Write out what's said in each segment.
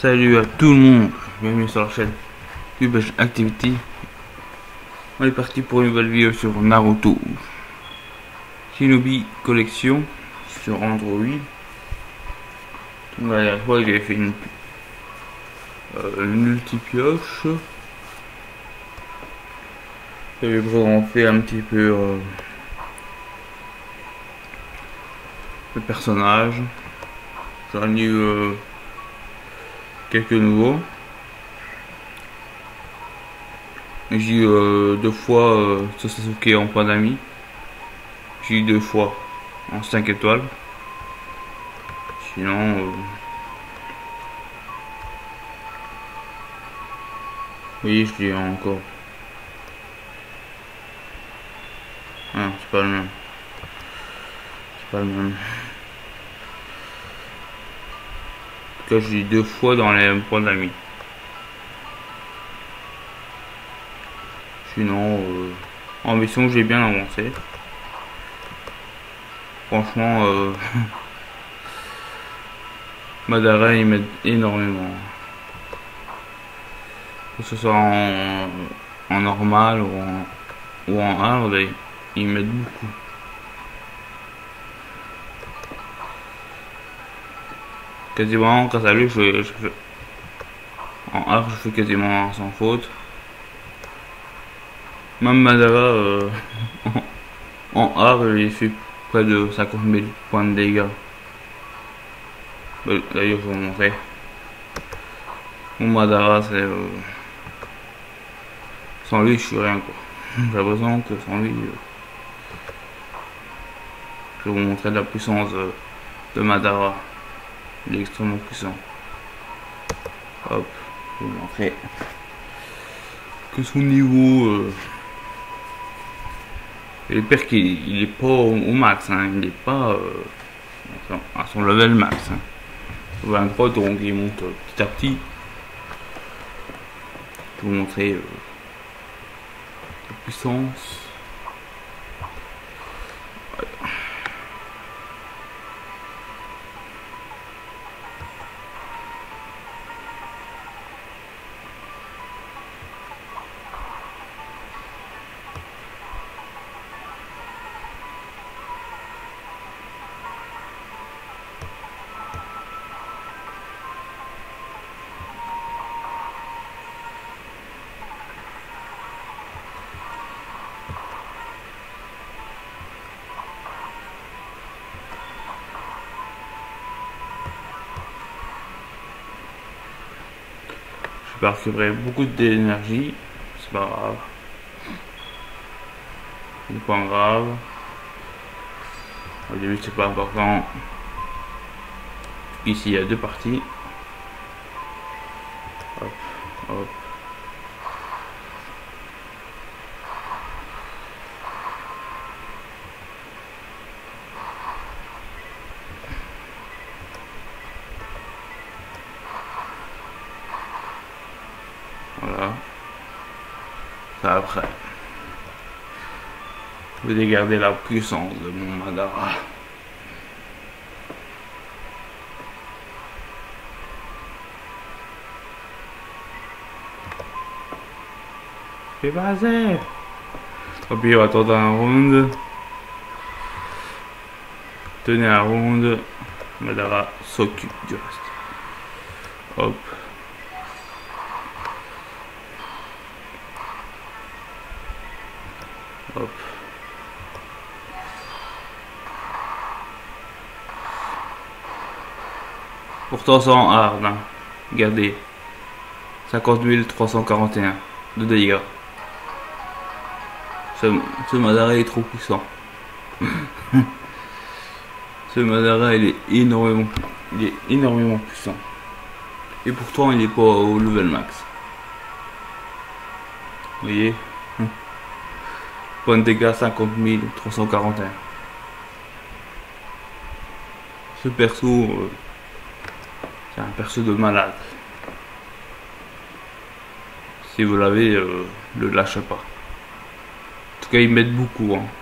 Salut à tout le monde, bienvenue sur la chaîne Ubesh Activity. On est parti pour une nouvelle vidéo sur Naruto Shinobi Collection sur Android. Donc la dernière fois j'avais fait une multi-pioche. J'avais présenté un petit peu le personnage. J'en ai eu quelques nouveaux. J'ai eu deux fois Sasuke en point d'amis. J'ai eu deux fois en 5 étoiles. Sinon, oui, je l'ai encore. Ah, c'est pas le même. C'est pas le même. En tout cas, j'ai eu deux fois dans les mêmes points d'amis. Sinon, en mission, j'ai bien avancé. Franchement, Madara il m'aide énormément. Que ce soit en normal ou en hard, il m'aide beaucoup. Quasiment, grâce à lui, je fais, en hard, je fais quasiment sans faute. Même Madara, en hard, il fait près de 50 000 points de dégâts. D'ailleurs, je vais vous montrer. Mon Madara, c'est... sans lui, je suis rien, quoi. J'ai l'impression que sans lui... je vais vous montrer la puissance de Madara. Il est extrêmement puissant. Hop, je vais vous montrer que son niveau... j'espère qu'il est pas au max, hein. Il est pas à son level max. Hein. 23, donc il monte petit à petit. Je vais vous montrer la puissance. Je vais récupérer beaucoup d'énergie, c'est pas grave. C'est pas grave. Au début c'est pas important. Ici il y a deux parties. Hop, hop. Voilà. Ça après. Je vais garder la puissance de mon Madara. Fais passer. Et puis on va attendre un round. Tenez un round. Madara s'occupe du reste. Hop. Hop. Pourtant c'est en hard, hein. Regardez. 50 341 de dégâts. Ce Madara est trop puissant. Ce Madara il est énormément puissant. Et pourtant il est pas au level max. Vous voyez? Point de dégâts 50 341. Ce perso, c'est un perso de malade. Si vous l'avez, ne le lâchez pas. En tout cas, ils m'aident beaucoup. Hein.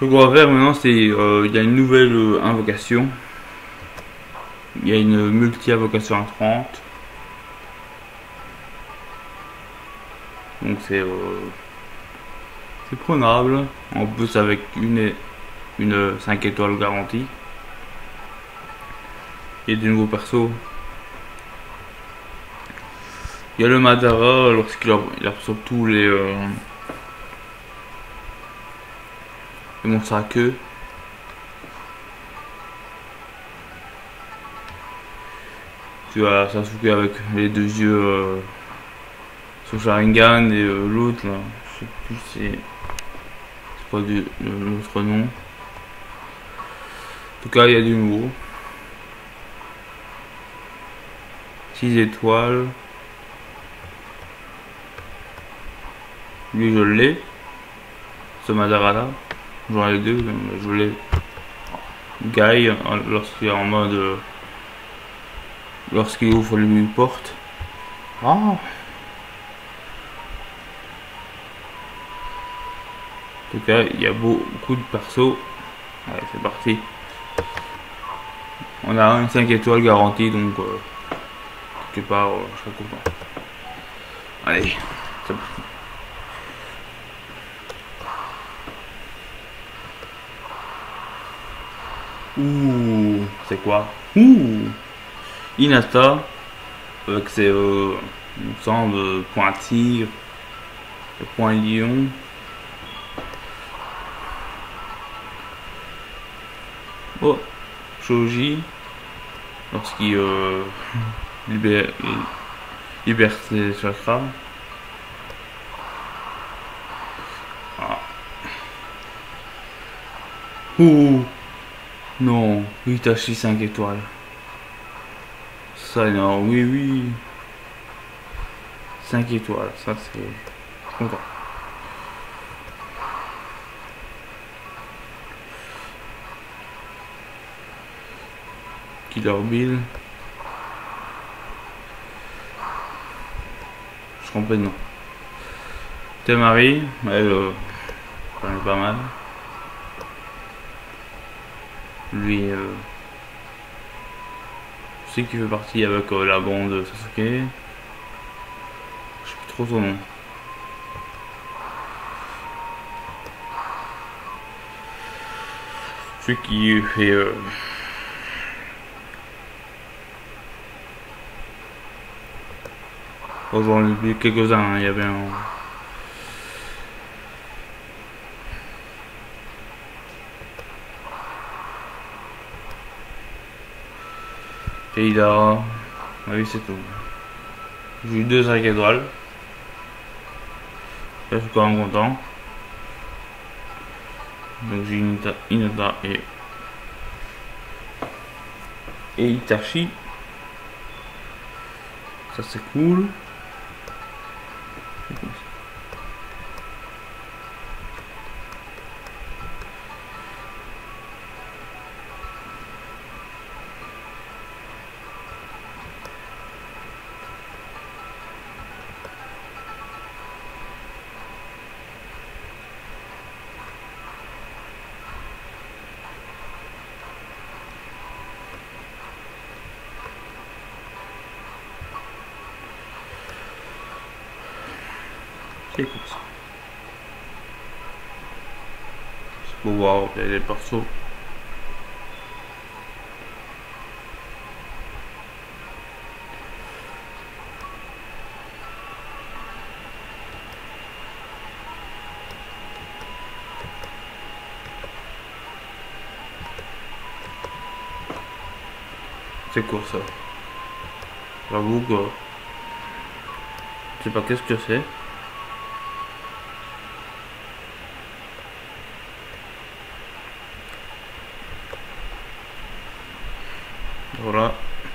Ce qu'on va faire maintenant, c'est il y a une nouvelle invocation. Il y a une multi-invocation à 30. Donc c'est prenable. En plus avec une 5 étoiles garantie. Il y a des nouveaux persos. Il y a le Madara lorsqu'il absorbe tous les monstres à queue. Tu as Sasuke avec les deux yeux son Sharingan et l'autre là, je sais plus c'est quoi l'autre nom. En tout cas il y a du nouveau. 6 étoiles. Lui je l'ai. Ce Madara là. J'en ai deux, je l'ai. Guy lorsqu'il est en mode lorsqu'il ouvre une porte. Ah. En tout cas, il y a beaucoup de persos. Allez, c'est parti. On a une 5 étoiles garantie, donc quelque part, je serais content. Allez, c'est parti. Ouh, c'est quoi? Ouh, Hinata avec ses il me semble point tigre, point lion. Oh, Shoji lorsqu'il libère ses chakras. Ah. Ouh, non, Itachi 5 étoiles. Ça non, oui oui. 5 étoiles, ça c'est content. Killer Bill. Je trompais de nom. Temari, elle j'en ai pas mal. Lui, je sais qu'il fait partie avec la bande de Sasuke. Je sais plus trop son nom. Celui qui fait oh, j'en ai oublié quelques-uns, hein. Il y avait un Keidara. Ah oui, c'est tout. J'ai eu 2 5 étoiles. Là, je suis quand même content. Donc j'ai Hinata et Itachi. Ça c'est cool. C'est comme ça. C'est pour voir les persos. C'est quoi ça? J'avoue que je sais pas qu'est-ce que c'est. Voilà.